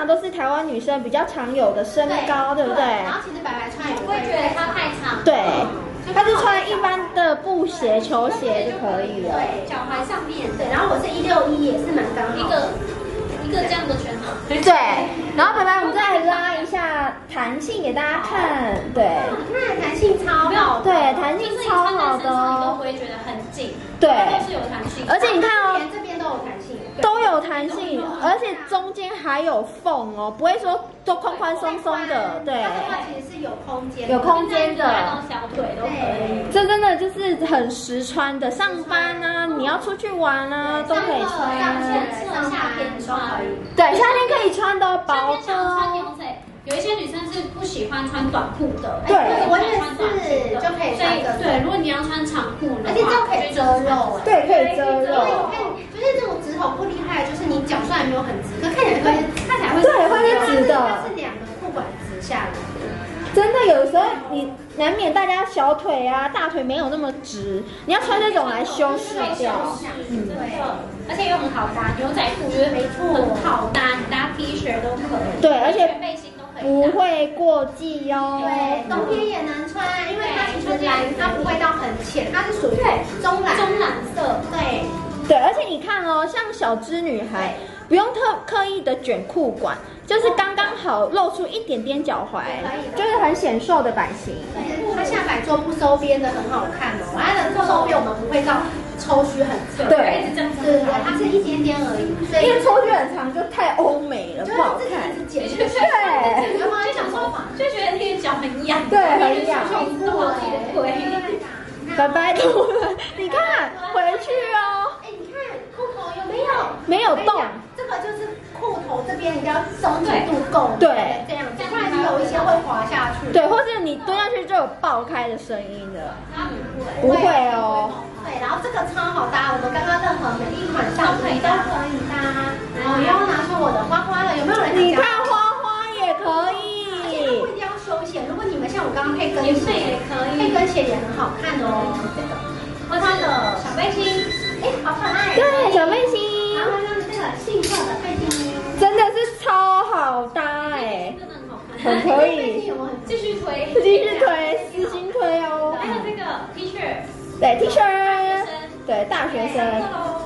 都是台湾女生比较常有的身高，对不对？ 然后其实白白穿也不会觉得它太长。 对，它是穿一般的布鞋、球鞋就可以了。 对，脚踝上面。对，然后我是161，也是蛮刚好的。一个这样的全好。 对，然后白白，我们再来拉一下弹性给大家看。对， 你看弹性超好。 对，弹性超好的哦。 你都不会觉得很紧。 对， 都是有弹性。 而且你看哦， 这边都有弹性。 都有弹性，而且中间还有缝哦，不会说都宽宽松松的。对， 它的话其实是有空间， 有空间的， 小腿都可以。 这真的就是很实穿的，上班啊，你要出去玩啊，都可以穿。 夏天穿。 对，夏天可以穿的，薄的。 有一些女生是不喜欢穿短裤的， 对， 我也是，就可以穿这个。 对，如果你要穿长裤的话， 而且这样可以遮肉。 对，可以遮肉。 就是这种直筒不厉害，就是你脚虽然没有很直，可看起来会对，会是直的。 它是两个裤管直下来。 真的，有时候你难免大家小腿啊、大腿没有那么直，你要穿这种来修饰掉。 对，而且又很好搭，牛仔裤觉得没错，很好搭，你搭 T 恤都可以。 对，而且背心都可以。 不会过季哦。 对，冬天也能穿，因为它其实蓝，它不会到很浅，它是属于中蓝色。对。 对，而且你看哦，像小资女孩不用刻意的卷裤管，就是刚刚好露出一点点脚踝，就是很显瘦的版型。 它下摆做不收边的很好看哦，它的收边我们不会到抽虚很长， 对， 对，它是一点点而已， 因为抽虚很长就太欧美了，不好看。 对， 就想说，就觉得那个脚很痒， 对，很痒， 动到自己的腿。 拜拜的，你看回去哦。 哎，你看裤头有没有？ 没有动。 这个就是裤头这边，你要松紧度够， 对， 这样，不然你有一些会滑下去。 对，或是你蹲下去就有爆开的声音的。不会哦。 对，然后这个超好搭，我们刚刚任何每一款上衣都可以搭。我又拿出我的花花了，有没有人？ 你看花花也可以。 不一定要休闲，如果你们像我刚刚配跟鞋也可以， 配跟鞋也很好看哦。这个和它的小背心， 哎，好可爱。 对，小背心。 然后用这个杏色的背心， 真的是超好搭哎， 真的很好看， 很可以。 继续推， 私心推哦。 还有这个 T 恤， 对 T 恤，对大学生。